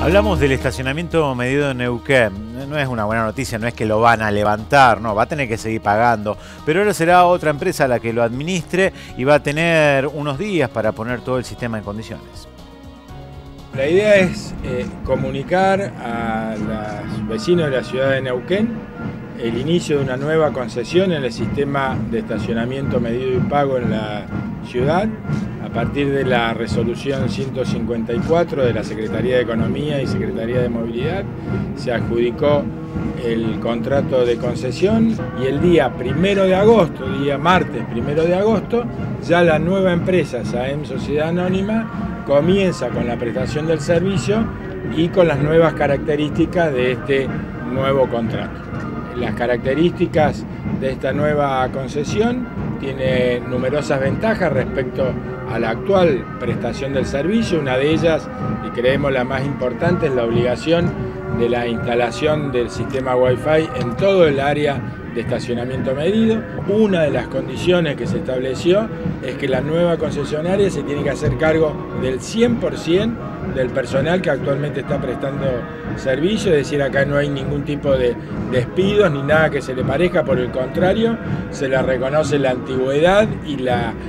Hablamos del estacionamiento medido en Neuquén. No es una buena noticia, no es que lo van a levantar, no, va a tener que seguir pagando. Pero ahora será otra empresa la que lo administre y va a tener unos días para poner todo el sistema en condiciones. La idea es comunicar a los vecinos de la ciudad de Neuquén el inicio de una nueva concesión en el sistema de estacionamiento medido y pago en la ciudad. A partir de la resolución 154 de la Secretaría de Economía y Secretaría de Movilidad, se adjudicó el contrato de concesión y el día 1 de agosto, día martes 1 de agosto, ya la nueva empresa SAEM Sociedad Anónima comienza con la prestación del servicio y con las nuevas características de este nuevo contrato. Las características de esta nueva concesión tiene numerosas ventajas respecto a la actual prestación del servicio. Una de ellas, y creemos la más importante, es la obligación de la instalación del sistema Wi-Fi en todo el área de estacionamiento medido. Una de las condiciones que se estableció es que la nueva concesionaria se tiene que hacer cargo del 100% del personal que actualmente está prestando servicio, es decir, acá no hay ningún tipo de despidos ni nada que se le parezca, por el contrario, se le reconoce la antigüedad y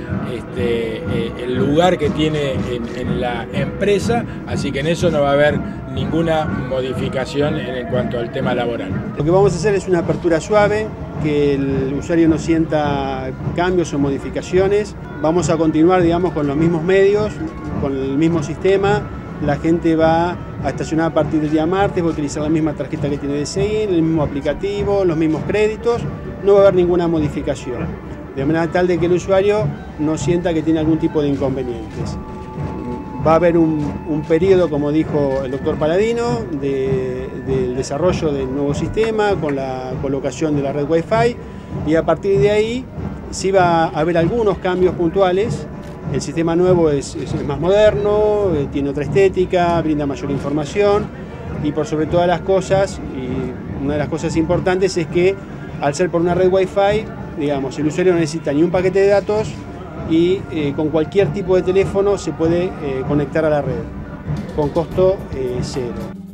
el lugar que tiene en la empresa, así que en eso no va a haber ninguna modificación en cuanto al tema laboral. Lo que vamos a hacer es una apertura suave, que el usuario no sienta cambios o modificaciones. Vamos a continuar, digamos, con los mismos medios, con el mismo sistema. La gente va a estacionar a partir del día martes, va a utilizar la misma tarjeta que tiene DCI, el mismo aplicativo, los mismos créditos. No va a haber ninguna modificación, de manera tal de que el usuario no sienta que tiene algún tipo de inconvenientes. Va a haber un periodo, como dijo el doctor Paladino, del desarrollo del nuevo sistema con la colocación de la red Wi-Fi, y a partir de ahí sí va a haber algunos cambios puntuales. El sistema nuevo es más moderno, tiene otra estética, brinda mayor información y, por sobre todas las cosas, y una de las cosas importantes es que al ser por una red Wi-Fi, digamos, el usuario no necesita ni un paquete de datos y con cualquier tipo de teléfono se puede conectar a la red con costo cero.